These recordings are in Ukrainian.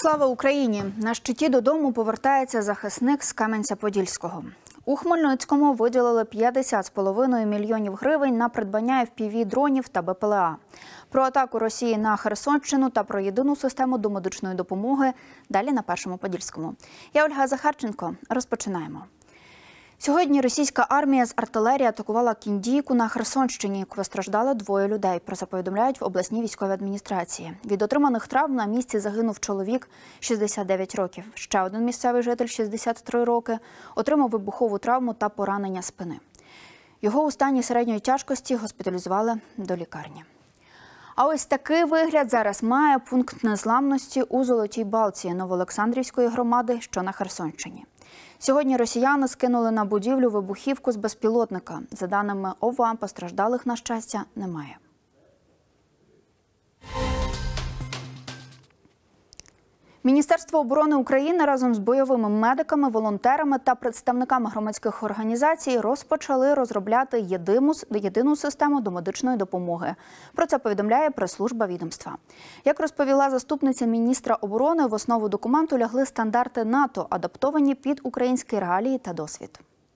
Слава Україні! На щиті додому повертається захисник з Кам'янця-Подільського. У Хмельницькому виділили 50,5 мільйонів гривень на придбання FPV-дронів та БПЛА. Про атаку Росії на Херсонщину та про єдину систему домедичної допомоги далі на Першому Подільському. Я Ольга Захарченко. Розпочинаємо. Сьогодні російська армія з артилерії атакувала Кіндійку на Херсонщині. Постраждало 2 людей. Про це повідомляють в обласній військовій адміністрації. Від отриманих травм на місці загинув чоловік 69 років. Ще один місцевий житель 63 роки отримав вибухову травму та поранення спини. Його у стані середньої тяжкості госпіталізували до лікарні. А ось такий вигляд зараз має пункт незламності у Золотій Балці Новоолександрівської громади, що на Херсонщині. Сьогодні росіяни скинули на будівлю вибухівку з безпілотника. За даними ОВА, постраждалих, на щастя, немає. Міністерство оборони України разом з бойовими медиками, волонтерами та представниками громадських організацій розпочали розробляти єдину систему домедичної допомоги. Про це повідомляє прес-служба відомства. Як розповіла заступниця міністра оборони, в основу документу лягли стандарти НАТО, адаптовані під українські реалії та досвід.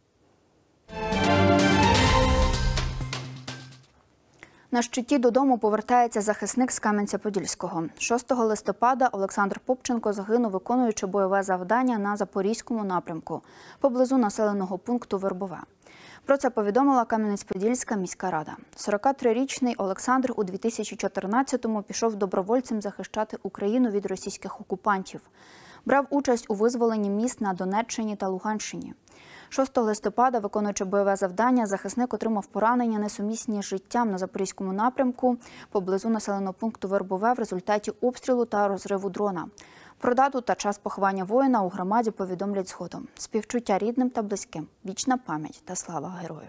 На щиті додому повертається захисник з Кам'янця-Подільського. 6 листопада Олександр Попченко загинув, виконуючи бойове завдання на Запорізькому напрямку, поблизу населеного пункту Вербове. Про це повідомила Кам'янець-Подільська міська рада. 43-річний Олександр у 2014-му пішов добровольцем захищати Україну від російських окупантів. Брав участь у визволенні міст на Донеччині та Луганщині. 6 листопада, виконуючи бойове завдання, захисник отримав поранення, несумісні з життям на Запорізькому напрямку, поблизу населеного пункту Вербове в результаті обстрілу та розриву дрона. Про дату та час поховання воїна у громаді повідомлять згодом. Співчуття рідним та близьким, вічна пам'ять та слава герою.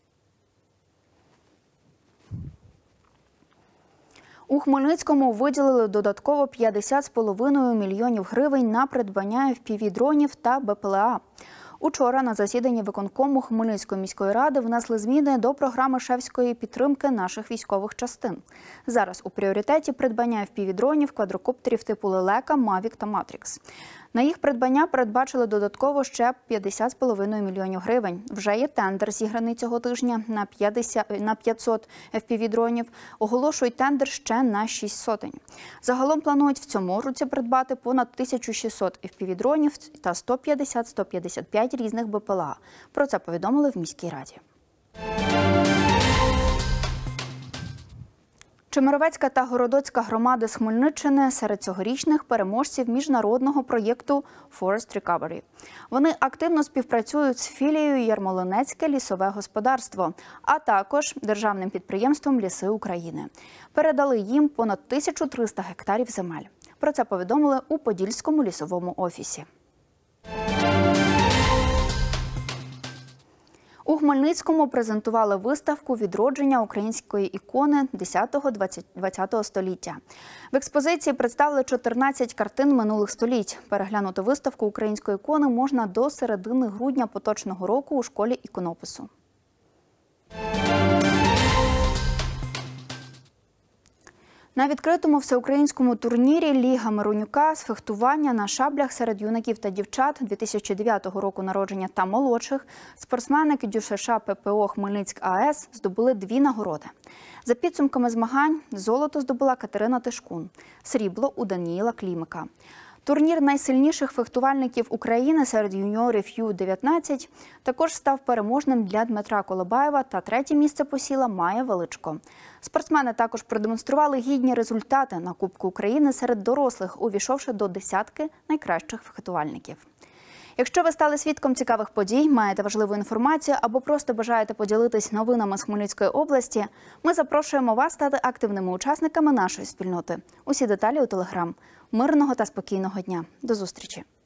У Хмельницькому виділили додатково 50,5 мільйонів гривень на придбання FPV-дронів та БПЛА. Учора на засіданні виконкому Хмельницької міської ради внесли зміни до програми шефської підтримки наших військових частин. Зараз у пріоритеті придбання FPV-дронів, квадрокоптерів типу «Лелека», «Мавік» та «Матрікс». На їх придбання передбачили додатково ще 50,5 мільйонів гривень. Вже є тендер, зіграний цього тижня на 500 FPV-дронів. Оголошують тендер ще на 6 сотень. Загалом планують в цьому році придбати понад 1600 FPV-дронів та 150-155 різних БПЛА. Про це повідомили в міській раді. Чемеровецька та Городоцька громади з Хмельниччини серед цьогорічних переможців міжнародного проєкту Forest Recovery. Вони активно співпрацюють з філією Ярмолинецьке лісове господарство, а також державним підприємством «Ліси України». Передали їм понад 1300 гектарів земель. Про це повідомили у Подільському лісовому офісі. У Хмельницькому презентували виставку «Відродження української ікони 10-20 століття». В експозиції представили 14 картин минулих століть. Переглянути виставку української ікони можна до середини грудня поточного року у школі іконопису. На відкритому всеукраїнському турнірі «Ліга Миронюка» з фехтування на шаблях серед юнаків та дівчат 2009 року народження та молодших спортсменки ДЮСШ ППО Хмельницьк АЕС здобули 2 нагороди. За підсумками змагань золото здобула Катерина Тишкун, срібло у Даніїла Клімика. Турнір найсильніших фехтувальників України серед юніорів Ю-19 також став переможним для Дмитра Колобаєва та 3-є місце посіла Майя Величко. Спортсмени також продемонстрували гідні результати на Кубку України серед дорослих, увійшовши до десятки найкращих фехтувальників. Якщо ви стали свідком цікавих подій, маєте важливу інформацію або просто бажаєте поділитись новинами з Хмельницької області, ми запрошуємо вас стати активними учасниками нашої спільноти. Усі деталі у Телеграм. Мирного та спокійного дня. До зустрічі!